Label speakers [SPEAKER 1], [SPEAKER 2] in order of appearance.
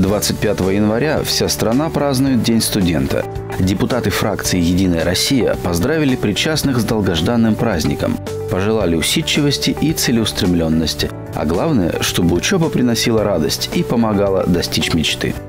[SPEAKER 1] 25 января вся страна празднует День студента. Депутаты фракции «Единая Россия» поздравили причастных с долгожданным праздником, пожелали усидчивости и целеустремленности, а главное, чтобы учеба приносила радость и помогала достичь мечты.